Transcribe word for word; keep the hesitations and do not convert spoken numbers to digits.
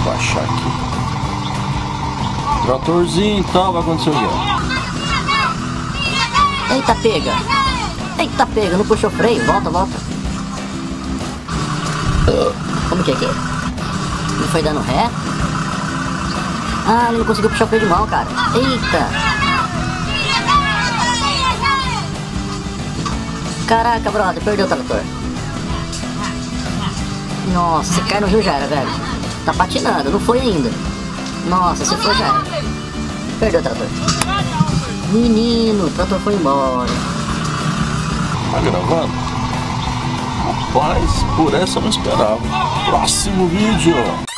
Baixar aqui. Tratorzinho e tal, vai acontecer o quê? Eita, pega! Eita, pega, não puxou freio, volta, volta. Como que é que é? Não foi dando ré? Ah, ele não conseguiu puxar o freio de mão, cara. Eita! Caraca, brother, perdeu o trator. Nossa, se cai no rio já era, velho. Tá patinando, não foi ainda. Nossa, se for já era. Perdeu o trator. Menino, o trator foi embora. Tá gravando? Rapaz, por essa eu não esperava. Próximo vídeo.